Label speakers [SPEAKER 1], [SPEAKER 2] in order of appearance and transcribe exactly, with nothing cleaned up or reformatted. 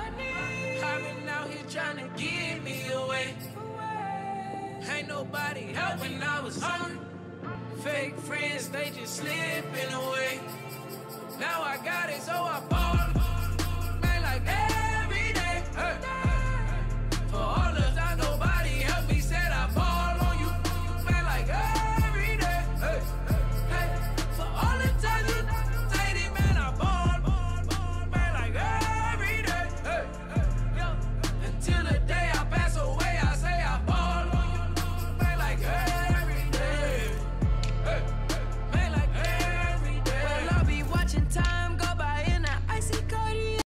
[SPEAKER 1] I've been out here trying to give me away. Ain't nobody help when I was hungry. Fake friends, they just slipping away. Now I got it, so I bought 'em.